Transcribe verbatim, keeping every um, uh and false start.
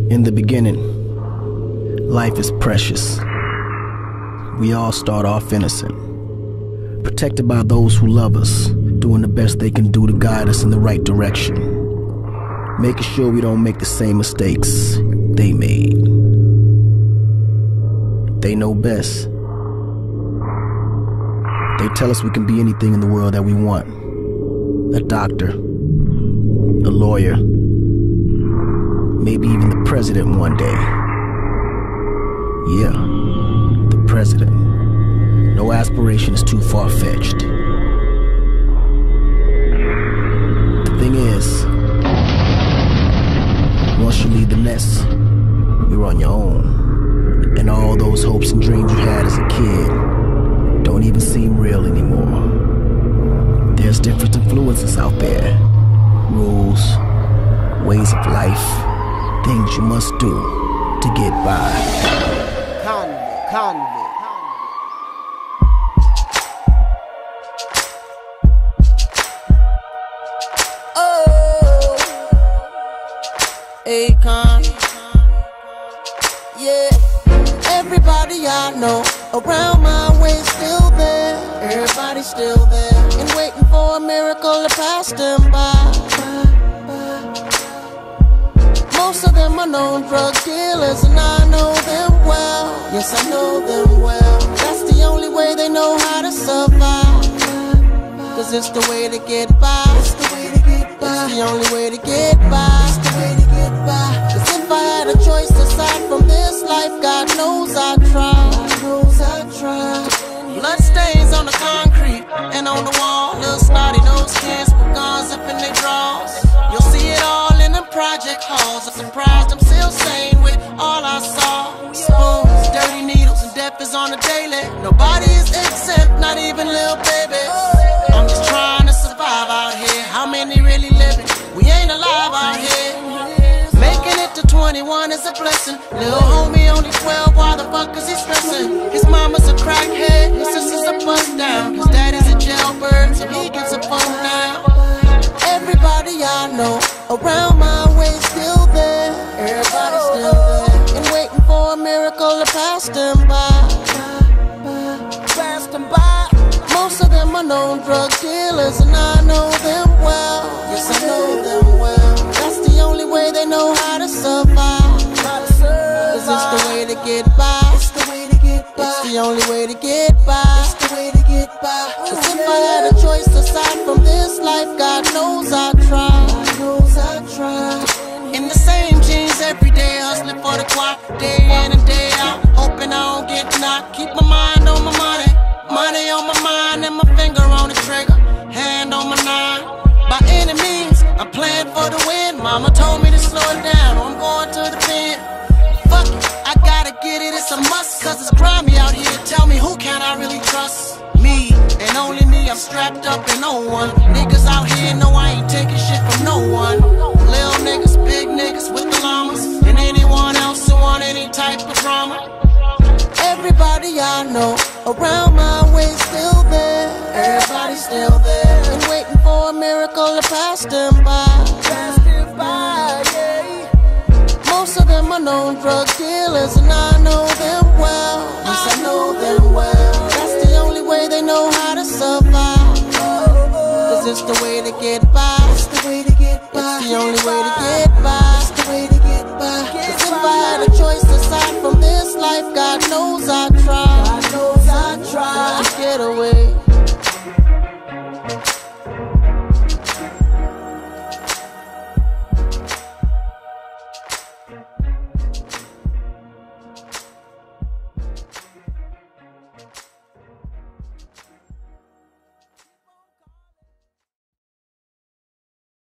In the beginning, life is precious. We all start off innocent, protected by those who love us, doing the best they can do to guide us in the right direction, making sure we don't make the same mistakes they made. They know best. They tell us we can be anything in the world that we want. A doctor, a lawyer, maybe even the president one day. Yeah, the president. No aspiration is too far-fetched. The thing is, once you leave the nest, you're on your own. And all those hopes and dreams you had as a kid don't even seem real anymore. There's different influences out there. Rules, ways of life, things you must do to get by. Konvict, Konvict. Oh, Akon. Yeah, everybody I know around my way still there. Everybody's still there and waiting for a miracle to pass them by. Most of them are known drug dealers, and I know them well. Yes, I know them well. That's the only way they know how to survive. Cause it's the way to get by. It's the way to get by. It's the only way to get by. It's the way to get by. Cause if I had a choice aside from this life, God knows I'd try. God knows I'd try. Blood stains on the concrete and on the wall. Lil Scotty, those kids with guns up in their drawers. You'll see it all in them project halls. I'm surprised I'm still sane with all I saw. Spoons, dirty needles, and death is on the daily. Nobody is exempt, not even Lil Baby. I'm just trying to survive out here. How many really living? We ain't alive out here. Making it to twenty-one is a blessing. Lil homie only twelve, why the fuck is he stressing? His mama's a crackhead, his sister's a bust down. His daddy's a jailbird, so he gets a phone now. Everybody I know around my way still there. Everybody's still there and waiting for a miracle to pass them by. Pass them by. Most of them are known drug dealers, and I know them well. Yes, I know them well. That's the only way they know how to survive. Cause it's the way to get by. It's the way to get by. It's the only way to get by. It's the way to get by. Cause if I had a choice aside from this life, God knows I'd try. God knows I'd try. In the same jeans every day, hustling for the clock, day in and day out, hoping I don't get knocked. Keep my mind on my money, money on my mind, and my finger on the trigger, hand on my nine. By any means, I'm playing for the win. Mama told me to slow it down, I'm going to the pen. Fuck it, I gotta get it, it's a must. Cause it's grimy out here, tell me who can I really trust? Me, and only me, I'm strapped up and on one. Niggas out here know I ain't taking shit from no one. Lil niggas, big niggas with the llamas, and anyone else who want any type of drama. Everybody I know around my way still there. Everybody's still there and waiting for a miracle to pass them by. Pass them by, yeah. Most of them are known drug dealers, and I know them well. Yes, I know them well. That's the only way they know how to survive. Cause it's the way to get by. It's the way to get by. It's the only way to get by.